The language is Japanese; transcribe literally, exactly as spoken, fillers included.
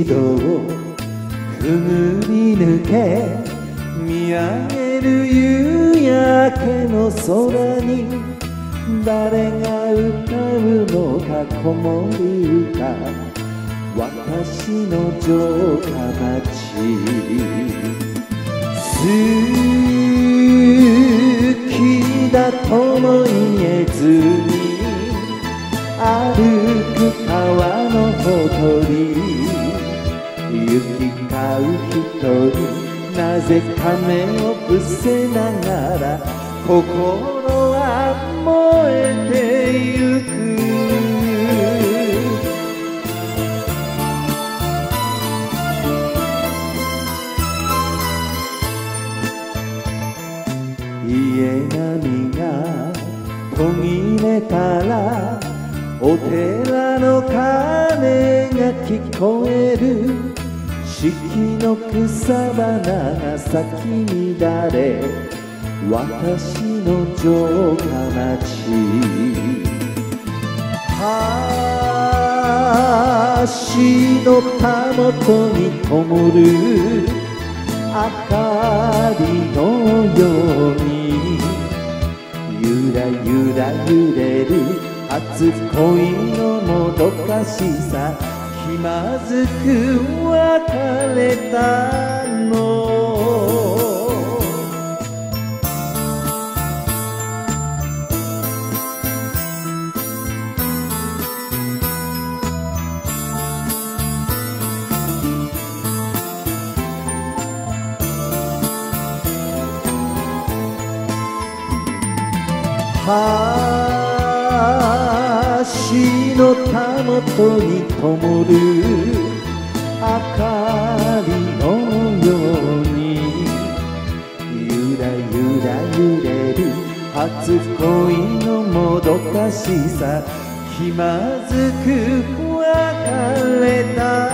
道をくぐり抜け見上げる夕焼けの空に誰が歌うのか子守歌私の城下町好きだとも言えずに歩く川のほとり行き交う人になぜか目を伏せながら心は燃えてゆく家波が途切れたらお寺の鐘が聞こえる四季の草花が咲き乱れ私の城下町橋のたもとに灯る明かりのようにゆらゆら揺れる初恋のもどかしさ気まずく別れたの橋のたもとに灯る明かりのようにゆらゆら揺れる初恋のもどかしさ気まずく別れた